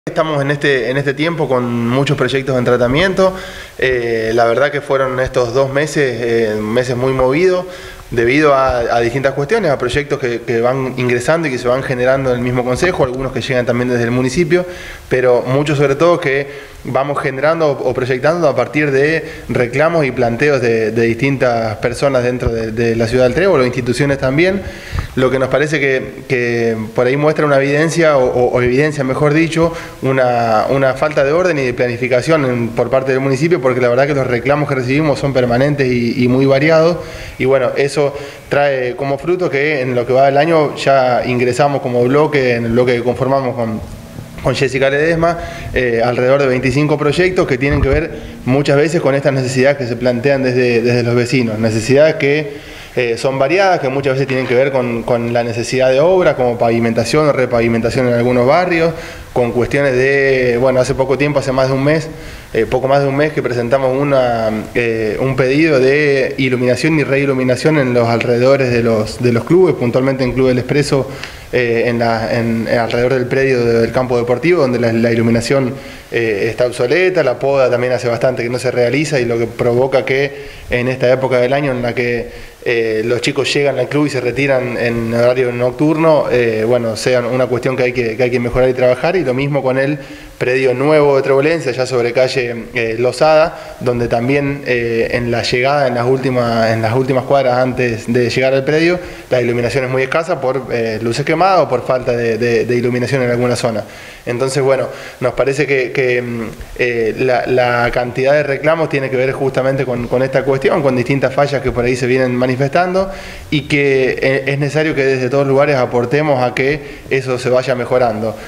Estamos en este tiempo con muchos proyectos en tratamiento. La verdad que fueron estos 2 meses, meses muy movidos, debido a distintas cuestiones, a proyectos que van ingresando y que se van generando en el mismo consejo, algunos que llegan también desde el municipio, pero muchos sobre todo que vamos generando o proyectando a partir de reclamos y planteos de distintas personas dentro de la ciudad del Trébol o instituciones también, lo que nos parece que por ahí muestra una evidencia o evidencia, mejor dicho, una falta de orden y de planificación por parte del municipio, porque la verdad que los reclamos que recibimos son permanentes y muy variados, y bueno, eso trae como fruto que en lo que va del año ya ingresamos como bloque, en el bloque que conformamos con Jessica Ledesma, alrededor de 25 proyectos que tienen que ver muchas veces con estas necesidades que se plantean desde los vecinos, necesidades que son variadas, que muchas veces tienen que ver con la necesidad de obras, como pavimentación o repavimentación en algunos barrios, con cuestiones de, bueno, hace poco tiempo, hace más de un mes, poco más de un mes que presentamos un pedido de iluminación y reiluminación en los alrededores de los clubes, puntualmente en Club del Expreso, alrededor del predio del campo deportivo, donde la iluminación está obsoleta, la poda también hace bastante que no se realiza, y lo que provoca que en esta época del año en la que los chicos llegan al club y se retiran en horario nocturno, bueno, sea una cuestión que hay que mejorar y trabajar, y lo mismo con el predio nuevo de Trebolense, ya sobre calle Losada, donde también en la llegada, en las últimas cuadras antes de llegar al predio, la iluminación es muy escasa por luces quemadas o por falta de iluminación en alguna zona. Entonces, bueno, nos parece que la cantidad de reclamos tiene que ver justamente con esta cuestión, con distintas fallas que por ahí se vienen manifestando, y que es necesario que desde todos lugares aportemos a que eso se vaya mejorando.